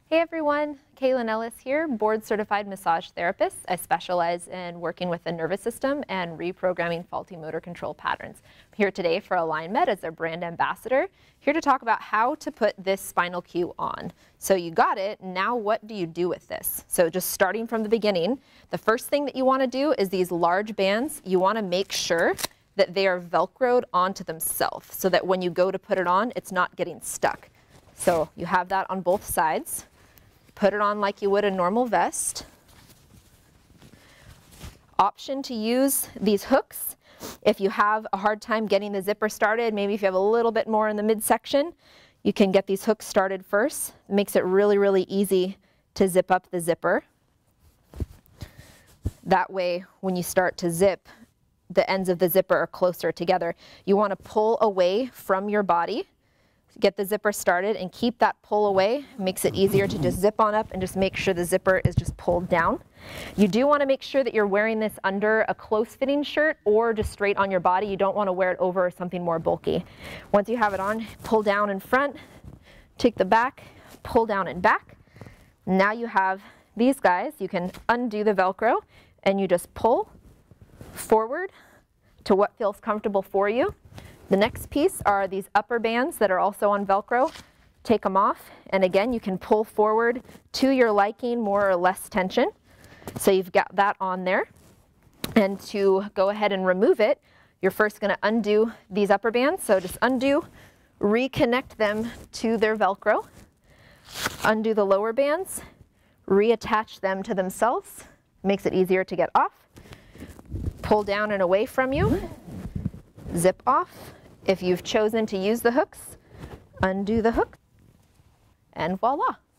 Hey everyone, Kaylin Ellis here, board certified massage therapist. I specialize in working with the nervous system and reprogramming faulty motor control patterns. I'm here today for AlignMed as their brand ambassador, here to talk about how to put this spinal cue on. So you got it, now what do you do with this? So just starting from the beginning, the first thing that you want to do is these large bands, you want to make sure that they are Velcroed onto themselves so that when you go to put it on, it's not getting stuck. So you have that on both sides. Put it on like you would a normal vest. Option to use these hooks if you have a hard time getting the zipper started. Maybe if you have a little bit more in the midsection, you can get these hooks started first. It makes it really, really easy to zip up the zipper. That way, when you start to zip, the ends of the zipper are closer together. You want to pull away from your body. Get the zipper started and keep that pull away. Makes it easier to just zip on up and just make sure the zipper is just pulled down. You do want to make sure that you're wearing this under a close-fitting shirt or just straight on your body. You don't want to wear it over something more bulky. Once you have it on, pull down in front, take the back, pull down and back. Now you have these guys. You can undo the Velcro and you just pull forward to what feels comfortable for you. The next piece are these upper bands that are also on Velcro. Take them off, and again, you can pull forward to your liking, more or less tension. So you've got that on there. And to go ahead and remove it, you're first going to undo these upper bands. So just undo, reconnect them to their Velcro. Undo the lower bands, reattach them to themselves. Makes it easier to get off. Pull down and away from you. Zip off. If you've chosen to use the hooks, undo the hook, and voila.